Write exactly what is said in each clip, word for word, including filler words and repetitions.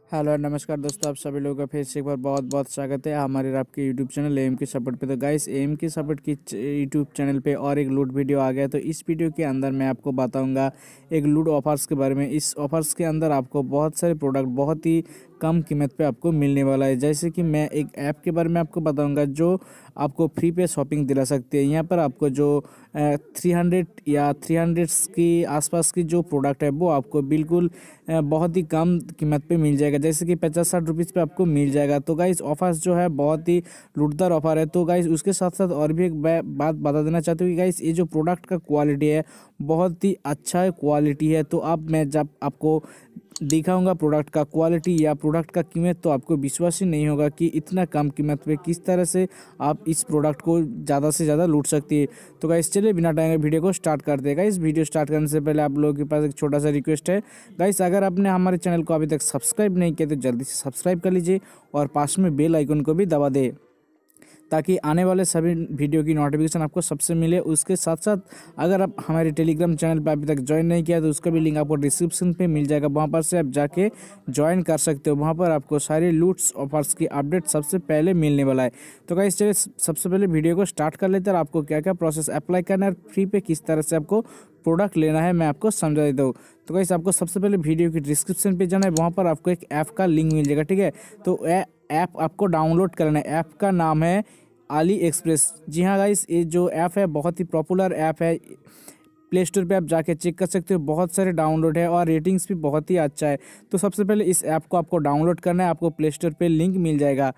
Hello और नमस्कार दोस्तों, आप सभी लोगों का फिर से एक बार बहुत बहुत स्वागत है हमारे और आपके YouTube channel M K support पे। तो गाइस, एम के सपोर्ट की यूट्यूब चैनल पे और एक लूट वीडियो आ गया। तो इस वीडियो के अंदर मैं आपको बताऊंगा एक लूट ऑफर्स के बारे में। इस ऑफर्स के अंदर आपको बहुत सारे प्रोडक्ट बहुत ही कम कीमत पे आपको मिलने वाला है। जैसे कि मैं एक ऐप के बारे में आपको बताऊंगा जो आपको फ्री पे शॉपिंग दिला सकती है। यहाँ पर आपको जो थ्री हंड्रेड या थ्री हंड्रेड की आसपास की जो प्रोडक्ट है वो आपको बिल्कुल अ, बहुत ही कम कीमत पे मिल जाएगा। जैसे कि पचास साठ रुपीज़ पे आपको मिल जाएगा। तो गाइस, ऑफर्स जो है बहुत ही लूटदार ऑफर है। तो गाइस, उसके साथ साथ और भी एक बै- बात बता देना चाहता हूँ कि गाइस, ये जो प्रोडक्ट का क्वालिटी है बहुत ही अच्छा क्वालिटी है। तो अब मैं जब आपको दिखाऊंगा प्रोडक्ट का क्वालिटी या प्रोडक्ट का कीमत, तो आपको विश्वास ही नहीं होगा कि इतना कम कीमत पे किस तरह से आप इस प्रोडक्ट को ज़्यादा से ज़्यादा लूट सकती है। तो गाइस, चलिए बिना टाइम के वीडियो को स्टार्ट करते हैं। गाइस, वीडियो स्टार्ट करने से पहले आप लोगों के पास एक छोटा सा रिक्वेस्ट है। गाइस, अगर आपने हमारे चैनल को अभी तक सब्सक्राइब नहीं किया तो जल्दी से सब्सक्राइब कर लीजिए और पास में बेल आइकन को भी दबा दे, ताकि आने वाले सभी वीडियो की नोटिफिकेशन आपको सबसे मिले। उसके साथ साथ अगर आप हमारे टेलीग्राम चैनल पर अभी तक ज्वाइन नहीं किया तो उसका भी लिंक आपको डिस्क्रिप्शन पे मिल जाएगा। वहाँ पर से आप जाके ज्वाइन कर सकते हो। वहाँ पर आपको सारे लूट्स ऑफर्स की अपडेट सबसे पहले मिलने वाला है। तो गाइस, चलिए सबसे पहले वीडियो को स्टार्ट कर लेते हैं और आपको क्या क्या प्रोसेस अप्लाई करना है और फ्री पे किस तरह से आपको प्रोडक्ट लेना है मैं आपको समझा देता हूँ। तो गाइस, आपको सबसे पहले वीडियो की डिस्क्रिप्शन पे जाना है। वहाँ पर आपको एक ऐप का लिंक मिल जाएगा, ठीक है। तो ऐप आपको डाउनलोड करना है। ऐप का नाम है अली एक्सप्रेस। जी हाँ गाइस, ये जो ऐप है बहुत ही पॉपुलर ऐप है। प्ले स्टोर पे आप जाके चेक कर सकते हो, बहुत सारे डाउनलोड है और रेटिंग्स भी बहुत ही अच्छा है। तो सबसे पहले इस ऐप को आपको डाउनलोड करना है। आपको प्ले स्टोर पे लिंक मिल जाएगा।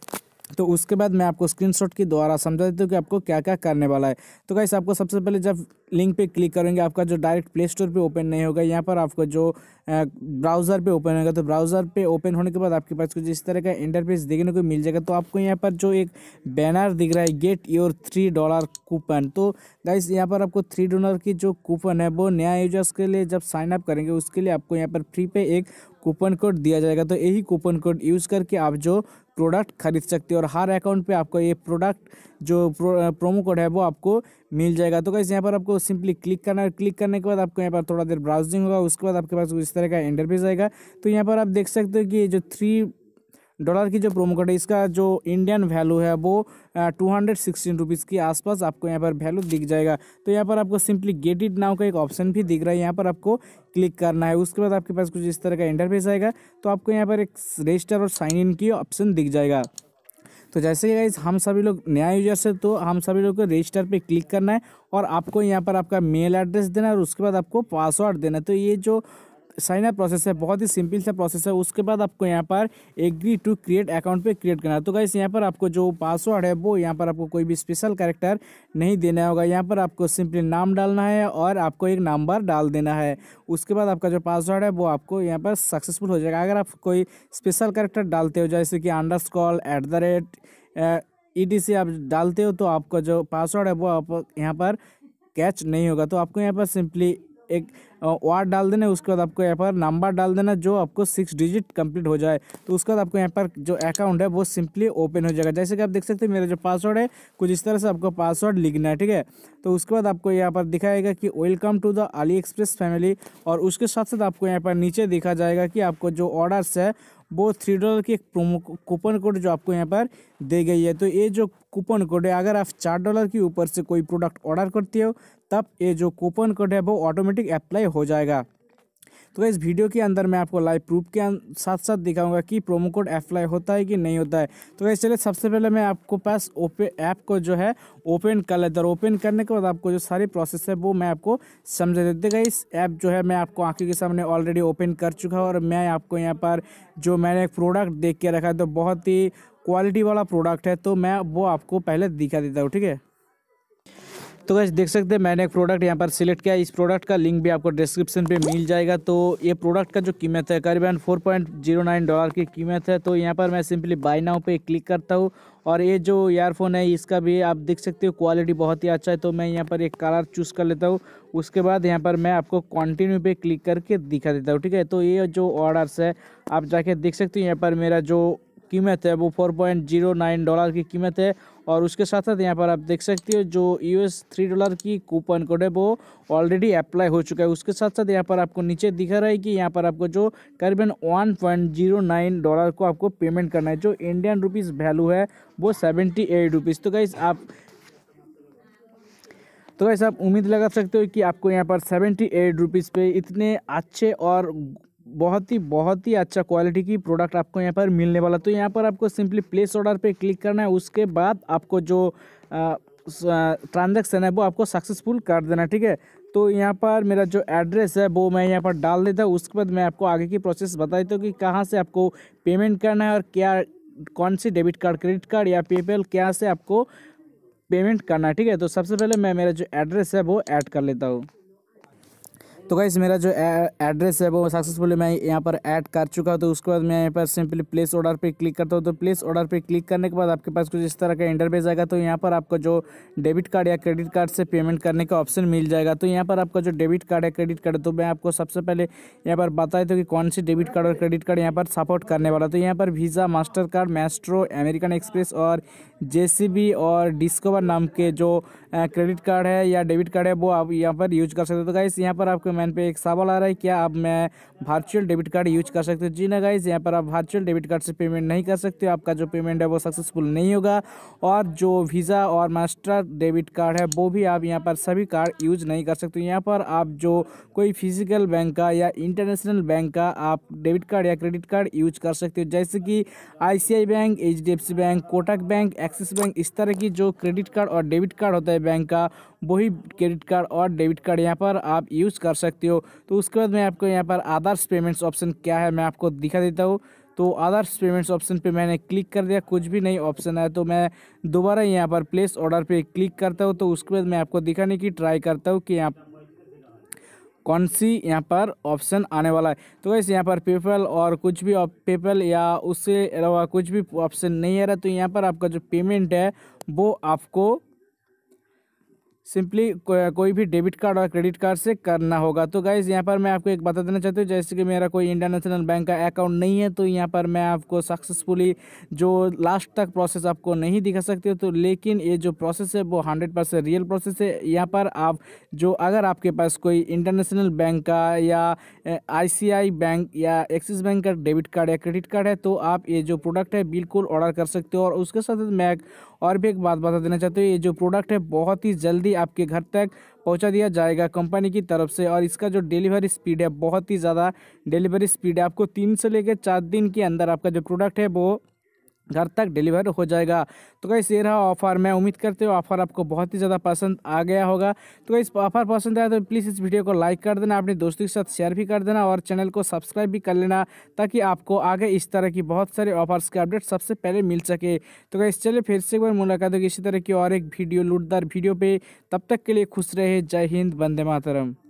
तो उसके बाद मैं आपको स्क्रीनशॉट के द्वारा समझा देता हूँ कि आपको क्या क्या करने वाला है। तो गाइस, आपको सबसे पहले जब लिंक पे क्लिक करेंगे आपका जो डायरेक्ट प्ले स्टोर पे ओपन नहीं होगा। यहाँ पर आपको जो ब्राउज़र पे ओपन होगा, तो ब्राउज़र पे ओपन होने के बाद आपके पास कुछ इस तरह का इंटरफेस देखने को मिल जाएगा। तो आपको यहाँ पर जो एक बैनर दिख रहा है, get your three dollar coupon. तो गाइस, यहाँ पर आपको थ्री डॉलर की जो कूपन है वो नया यूजर्स के लिए जब साइन अप करेंगे उसके लिए आपको यहाँ पर फ्री पे एक कूपन कोड दिया जाएगा। तो यही कूपन कोड यूज़ करके आप जो प्रोडक्ट खरीद सकते हो और हर अकाउंट पे आपको ये प्रोडक्ट जो प्रो, प्रोमो कोड है वो आपको मिल जाएगा। तो गाइस, यहाँ पर आपको सिंपली क्लिक करना है। क्लिक करने के बाद आपको यहाँ पर थोड़ा देर ब्राउजिंग होगा। उसके बाद आपके पास इस तरह का इंटरफेस आएगा। तो यहाँ पर आप देख सकते हो कि ये जो थ्री डॉलर की जो प्रोमो कोड है इसका जो इंडियन वैल्यू है वो टू हंड्रेड सिक्सटीन रुपीज़ के आसपास आपको यहाँ पर वैल्यू दिख जाएगा। तो यहाँ पर आपको सिंपली गेट इट नाउ का एक ऑप्शन भी दिख रहा है, यहाँ पर आपको क्लिक करना है। उसके बाद आपके पास कुछ इस तरह का इंटरफेस आएगा। तो आपको यहाँ पर एक रजिस्टर और साइन इन की ऑप्शन दिख जाएगा। तो जैसे कि गाइस, हम सभी लोग नया यूजर्स है तो हम सभी लोग को रजिस्टर पे क्लिक करना है और आपको यहाँ पर आपका मेल एड्रेस देना है और उसके बाद आपको पासवर्ड देना है। तो ये जो साइन अप प्रोसेस है बहुत ही सिंपल सा प्रोसेस है। उसके बाद आपको यहाँ पर एग्री टू क्रिएट अकाउंट पे क्रिएट करना है। तो गाइस, यहाँ पर आपको जो पासवर्ड है वो यहाँ पर आपको कोई भी स्पेशल कैरेक्टर नहीं देना होगा। यहाँ पर आपको सिंपली नाम डालना है और आपको एक नंबर डाल देना है। उसके बाद आपका जो पासवर्ड है वो आपको यहाँ पर सक्सेसफुल हो जाएगा। अगर आप कोई स्पेशल कैरेक्टर डालते हो जैसे कि underscore at the rate e t c आप डालते हो तो आपका जो पासवर्ड है वो आप यहाँ पर कैच नहीं होगा। तो आपको यहाँ पर सिंपली एक वर्ड डाल देना है। उसके बाद आपको यहाँ पर नंबर डाल देना जो आपको सिक्स डिजिट कंप्लीट हो जाए। तो उसके बाद आपको यहाँ पर जो अकाउंट है वो सिंपली ओपन हो जाएगा। जैसे कि आप देख सकते हैं मेरा जो पासवर्ड है कुछ इस तरह से आपको पासवर्ड लिखना है, ठीक है। तो उसके बाद आपको यहाँ पर दिखाएगा कि welcome to the AliExpress family और उसके साथ साथ आपको यहाँ पर नीचे दिखा जाएगा कि आपको जो ऑर्डर्स है वो थ्री डॉलर की एक प्रोमो कूपन कोड जो आपको यहाँ पर दी गई है। तो ये जो कूपन कोड है अगर आप चार डॉलर के ऊपर से कोई प्रोडक्ट ऑर्डर करते हो तब ये जो कूपन कोड है वो ऑटोमेटिक अप्लाई हो जाएगा। तो इस वीडियो के अंदर मैं आपको लाइव प्रूफ के साथ साथ दिखाऊंगा कि प्रोमो कोड अप्लाई होता है कि नहीं होता है। तो गाइस, चलिए सबसे पहले मैं आपको पास ओपन ऐप को जो है ओपन कर लेता हूँ। ओपन करने के बाद आपको जो सारी प्रोसेस है वो मैं आपको समझा देते। गाइस, ऐप जो है मैं आपको आंखों के सामने ऑलरेडी ओपन कर चुका हूँ और मैं आपको यहाँ पर जो मैंने एक प्रोडक्ट देख के रखा है तो बहुत ही क्वालिटी वाला प्रोडक्ट है, तो मैं वो आपको पहले दिखा देता हूँ, ठीक है। तो गाइस, देख सकते हैं मैंने एक प्रोडक्ट यहाँ पर सिलेक्ट किया। इस प्रोडक्ट का लिंक भी आपको डिस्क्रिप्शन पे मिल जाएगा। तो ये प्रोडक्ट का जो कीमत है करीबन four point zero nine dollar की कीमत है। तो यहाँ पर मैं सिंपली बाय नाउ पे क्लिक करता हूँ और ये जो ईयरफोन है इसका भी आप देख सकते हो क्वालिटी बहुत ही अच्छा है। तो मैं यहाँ पर एक कलर चूज़ कर लेता हूँ। उसके बाद यहाँ पर मैं आपको कंटिन्यू पे क्लिक करके दिखा देता हूँ, ठीक है। तो ये जो ऑर्डर्स है आप जाके देख सकते हो यहाँ पर मेरा जो कीमत है वो four point zero nine dollar की कीमत है और उसके साथ साथ यहाँ पर आप देख सकते हो जो यूएस थ्री डॉलर की कूपन कोड है वो ऑलरेडी अप्लाई हो चुका है। उसके साथ साथ यहाँ पर आपको नीचे दिख रहा है कि यहाँ पर आपको जो करीबन one point zero nine dollar को आपको पेमेंट करना है, जो इंडियन रुपीज़ वैल्यू है वो सेवेंटी एट रुपीज़। तो गाइस आप तो गाइस आप उम्मीद लगा सकते हो कि आपको यहाँ पर सेवेंटी एट रुपीज़ पे इतने अच्छे और बहुत ही बहुत ही अच्छा क्वालिटी की प्रोडक्ट आपको यहाँ पर मिलने वाला। तो यहाँ पर आपको सिंपली प्लेस ऑर्डर पे क्लिक करना है, उसके बाद आपको जो ट्रांजैक्शन है वो आपको सक्सेसफुल कर देना, ठीक है। तो यहाँ पर मेरा जो एड्रेस है वो मैं यहाँ पर डाल देता हूँ। उसके बाद मैं आपको आगे की प्रोसेस बता देता हूँ कि कहाँ से आपको पेमेंट करना है और क्या कौन सी डेबिट कार्ड, क्रेडिट कार्ड या पेपैल क्या से आपको पेमेंट करना है, ठीक है। तो सबसे पहले मैं मेरा जो एड्रेस है वो ऐड कर लेता हूँ। तो गाइस मेरा जो एड्रेस है वो सक्सेसफुली मैं यहाँ पर ऐड कर चुका हूँ। तो उसके बाद मैं यहाँ पर सिंपली प्लेस ऑर्डर पे क्लिक करता हूँ। तो प्लेस ऑर्डर पे क्लिक करने के बाद आपके पास कुछ इस तरह का इंटरफेस आएगा। तो यहाँ पर आपको जो डेबिट कार्ड या क्रेडिट कार्ड से पेमेंट करने का ऑप्शन मिल जाएगा। तो यहाँ पर आपका जो डेबिट कार्ड है, क्रेडिट कार्ड है, तो मैं आपको सबसे पहले यहाँ पर बता देता हूँ कि कौन सी डेबिट कार्ड और क्रेडिट कार्ड यहाँ पर सपोर्ट करने वाला। तो यहाँ पर Visa, Mastercard, Maestro, American Express और जेसीबी और डिस्कवर नाम के जो क्रेडिट कार्ड है या डेबिट कार्ड है वो आप यहाँ पर यूज कर सकते हो। तो गाइस यहाँ पर आपके मन पे एक सवाल आ रहा है, क्या अब मैं वर्चुअल डेबिट कार्ड यूज कर सकते हो? जी ना गाइस, यहाँ पर आप वर्चुअल डेबिट कार्ड से पेमेंट नहीं कर सकते हो, आपका जो पेमेंट है वो सक्सेसफुल नहीं होगा। और जो वीज़ा और मास्टर डेबिट कार्ड है वो भी आप यहाँ पर सभी कार्ड यूज नहीं कर सकते। यहाँ पर आप जो कोई फिजिकल बैंक का या इंटरनेशनल बैंक का आप डेबिट कार्ड या क्रेडिट कार्ड यूज कर सकते हो, जैसे कि I C I bank, H D F C bank, Kotak bank, Axis bank, इस तरह की जो क्रेडिट कार्ड और डेबिट कार्ड होता है बैंक का, वही क्रेडिट कार्ड और डेबिट कार्ड यहाँ पर आप यूज़ कर सकते हो। तो उसके बाद मैं आपको यहाँ पर अदर्स पेमेंट्स ऑप्शन क्या है मैं आपको दिखा देता हूँ। तो अदर्स पेमेंट्स ऑप्शन पे मैंने क्लिक कर दिया, कुछ भी नहीं ऑप्शन है। तो मैं दोबारा यहाँ पर प्लेस ऑर्डर पे क्लिक करता हूँ। तो उसके बाद मैं आपको दिखाने की ट्राई करता हूँ कि यहाँ कौन सी यहाँ पर ऑप्शन आने वाला है। तो वैसे यहाँ पर पेपैल और कुछ भी पेपैल या उससे अलावा कुछ भी ऑप्शन नहीं आ रहा। तो यहाँ पर आपका जो पेमेंट है वो आपको सिंपली को, कोई भी डेबिट कार्ड और क्रेडिट कार्ड से करना होगा। तो गाइज़ यहाँ पर मैं आपको एक बता देना चाहता हूँ, जैसे कि मेरा कोई इंटरनेशनल बैंक का अकाउंट नहीं है तो यहाँ पर मैं आपको सक्सेसफुली जो लास्ट तक प्रोसेस आपको नहीं दिखा सकते हो। तो लेकिन ये जो प्रोसेस है वो हंड्रेड परसेंट रियल प्रोसेस है। यहाँ पर आप जो अगर आपके पास कोई इंटरनेशनल बैंक का या आई सी आई बैंक या एक्सिस बैंक का डेबिट कार्ड या क्रेडिट कार्ड है तो आप ये जो प्रोडक्ट है बिल्कुल ऑर्डर कर सकते हो। और उसके साथ मैं और भी एक बात बता देना चाहते हो, ये जो प्रोडक्ट है बहुत ही जल्दी आपके घर तक पहुंचा दिया जाएगा कंपनी की तरफ से। और इसका जो डिलीवरी स्पीड है बहुत ही ज़्यादा डिलीवरी स्पीड है, आपको तीन से लेकर चार दिन के अंदर आपका जो प्रोडक्ट है वो घर तक डिलीवर हो जाएगा। तो गाइस ये रहा ऑफ़र। मैं उम्मीद करते हो ऑफ़र आपको बहुत ही ज़्यादा पसंद आ गया होगा। तो गाइस ऑफ़र पसंद आया तो प्लीज़ इस वीडियो को लाइक कर देना, अपने दोस्तों के साथ शेयर भी कर देना और चैनल को सब्सक्राइब भी कर लेना, ताकि आपको आगे इस तरह की बहुत सारे ऑफर्स के अपडेट सबसे पहले मिल सके। तो गाइस चलिए फिर से एक बार मुलाकात होगी इसी तरह की और एक वीडियो लूटदार वीडियो पे। तब तक के लिए खुश रहे। जय हिंद, वंदे मातरम।